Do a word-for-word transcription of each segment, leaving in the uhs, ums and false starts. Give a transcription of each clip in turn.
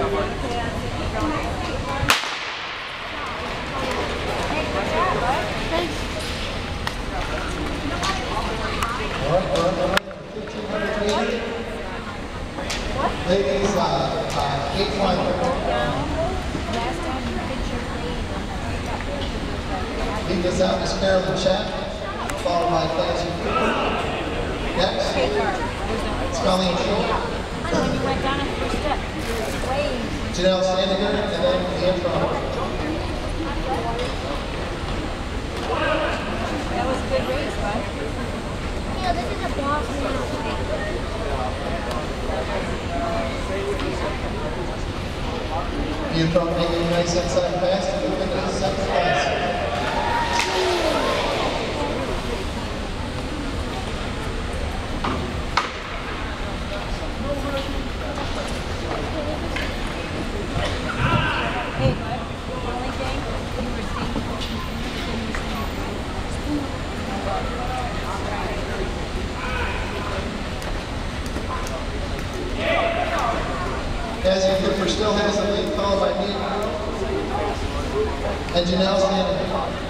Ladies, uh, uh, eight one. Lead us out is Carolyn Chap, followed by Clancy Cooper. Next, Colleen Schultz. When you went down a first step, way. Janelle Sandiger, and then Ian Frommer. That was a good race, bud. Yeah, this is a boss now. You from making a nice inside pass to move into the second class. Hey, bud, the only thing you were seeing, Cassie Cooper still has the lead, followed by me and Janelle Sandiger.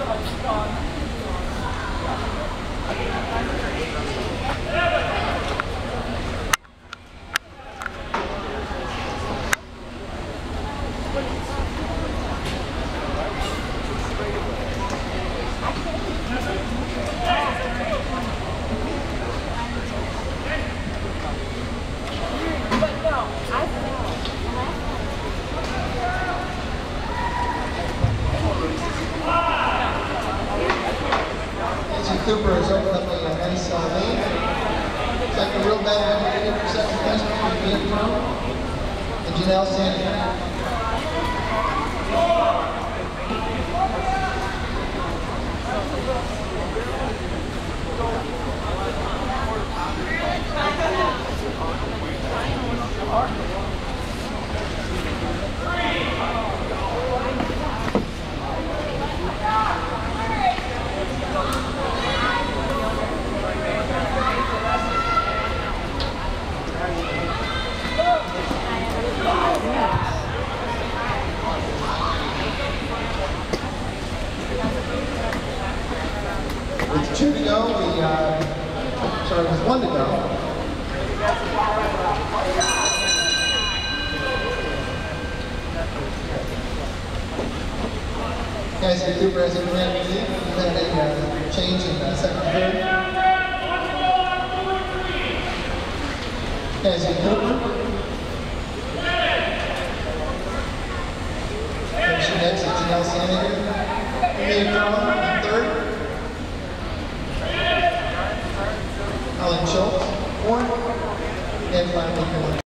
Cooper has opened up a nice uh, lead. It's like a real battle here for second place between Ian Frommer and Janelle Sandiger. With two to go, we, uh, sorry, with one to go. Cassie Cooper has a command lead. We've had a uh, change in the second third. Cassie Cooper. Finishing next is Janelle Sandiger. Ian Frommer in third. Colleen Schultz, fourth, and finally Colleen